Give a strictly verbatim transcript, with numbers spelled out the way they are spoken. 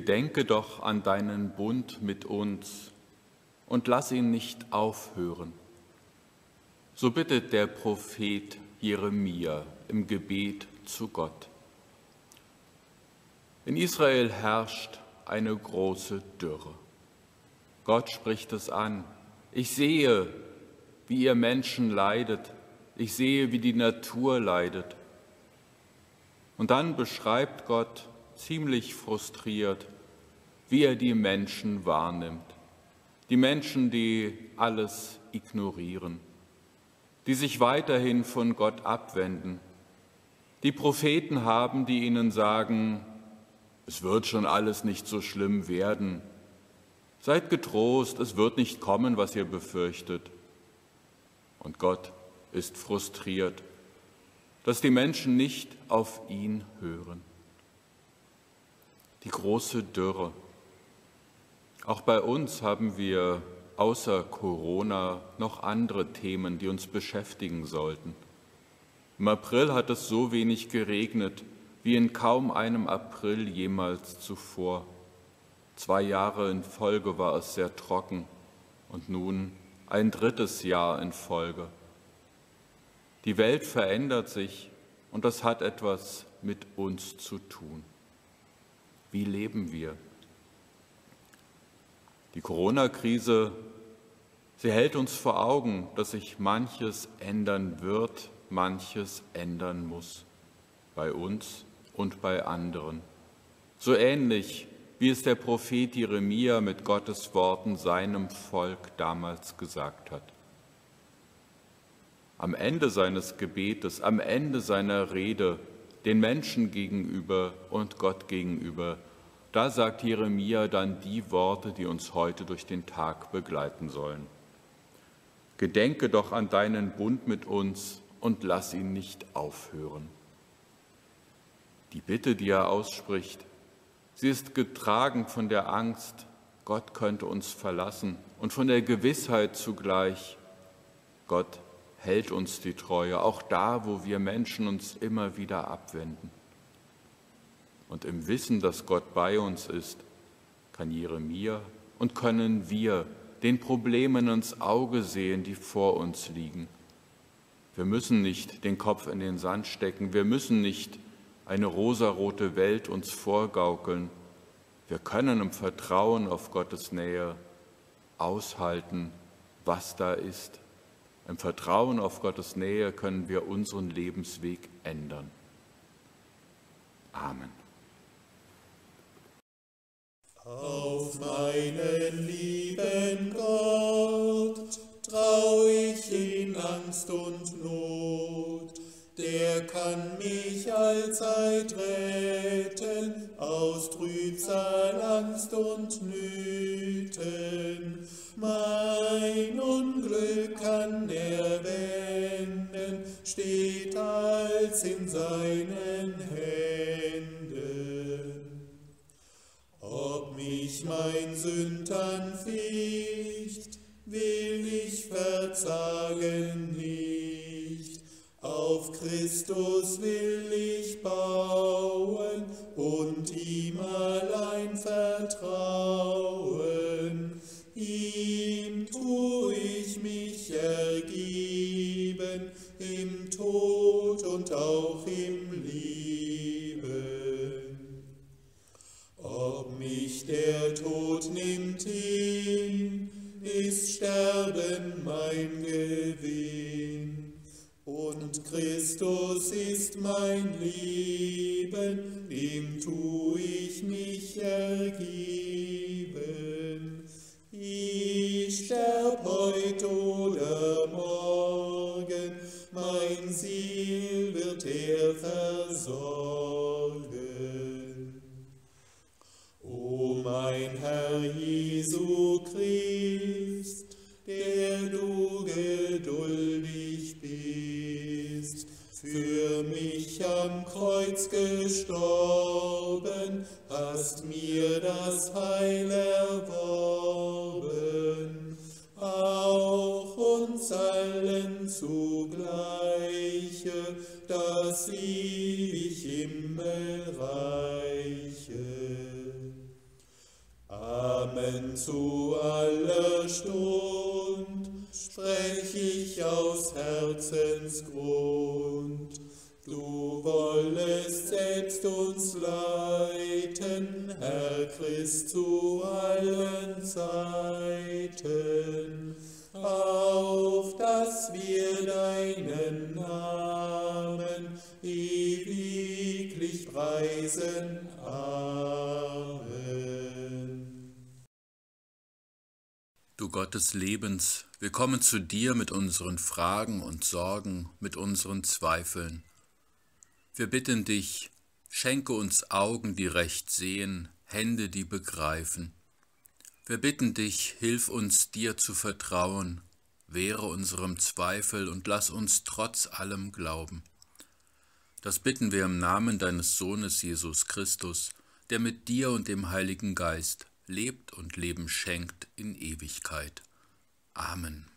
Gedenke doch an deinen Bund mit uns und lass ihn nicht aufhören. So bittet der Prophet Jeremia im Gebet zu Gott. In Israel herrscht eine große Dürre. Gott spricht es an. Ich sehe, wie ihr Menschen leidet. Ich sehe, wie die Natur leidet. Und dann beschreibt Gott ziemlich frustriert, wie er die Menschen wahrnimmt. Die Menschen, die alles ignorieren, die sich weiterhin von Gott abwenden. Die Propheten haben, die ihnen sagen, es wird schon alles nicht so schlimm werden. Seid getrost, es wird nicht kommen, was ihr befürchtet. Und Gott ist frustriert, dass die Menschen nicht auf ihn hören. Die große Dürre. Auch bei uns haben wir außer Corona noch andere Themen, die uns beschäftigen sollten. Im April hat es so wenig geregnet, wie in kaum einem April jemals zuvor. Zwei Jahre in Folge war es sehr trocken und nun ein drittes Jahr in Folge. Die Welt verändert sich und das hat etwas mit uns zu tun. Wie leben wir? Die Corona-Krise, sie hält uns vor Augen, dass sich manches ändern wird, manches ändern muss, bei uns und bei anderen. So ähnlich, wie es der Prophet Jeremia mit Gottes Worten seinem Volk damals gesagt hat. Am Ende seines Gebetes, am Ende seiner Rede, den Menschen gegenüber und Gott gegenüber, da sagt Jeremia dann die Worte, die uns heute durch den Tag begleiten sollen. Gedenke doch an deinen Bund mit uns und lass ihn nicht aufhören. Die Bitte, die er ausspricht, sie ist getragen von der Angst, Gott könnte uns verlassen, und von der Gewissheit zugleich, Gott hält uns die Treue, auch da, wo wir Menschen uns immer wieder abwenden. Und im Wissen, dass Gott bei uns ist, kann Jeremia und können wir den Problemen ins Auge sehen, die vor uns liegen. Wir müssen nicht den Kopf in den Sand stecken, wir müssen nicht eine rosarote Welt uns vorgaukeln. Wir können im Vertrauen auf Gottes Nähe aushalten, was da ist. Im Vertrauen auf Gottes Nähe können wir unseren Lebensweg ändern. Amen. Auf meinen lieben Gott trau ich in Angst und Not. Der kann mich allzeit retten aus Trübsal, Angst und Nöten. Mein Unglück kann er wenden, steht als in seinen Händen. Ob mich mein Sündern ficht, will ich verzagen nicht. Auf Christus will ich bauen und ihm allein vertrauen. Ihm tu ich mich ergeben, im Tod und auch im Leben. Ob mich der Tod nimmt hin, ist Sterben mein Gewinn. Und Christus ist mein Leben, ihm tu ich mich ergeben. Ich sterb heut oder morgen, mein Ziel wird er versorgen. O mein Herr Jesu Christ, der du geduldig bist, für mich am Kreuz gestorben, hast mir das Heil erworben, auch uns allen zugleiche das ewig Himmelreiche. Stund sprech ich aus Herzensgrund. Du wollest selbst uns leiten, Herr Christ, zu allen Zeiten, auf dass wir deinen Namen ewiglich preisen. Amen. Du Gott des Lebens, wir kommen zu dir mit unseren Fragen und Sorgen, mit unseren Zweifeln. Wir bitten dich, schenke uns Augen, die recht sehen, Hände, die begreifen. Wir bitten dich, hilf uns, dir zu vertrauen, wehre unserem Zweifel und lass uns trotz allem glauben. Das bitten wir im Namen deines Sohnes Jesus Christus, der mit dir und dem Heiligen Geist lebt und Leben schenkt in Ewigkeit. Amen.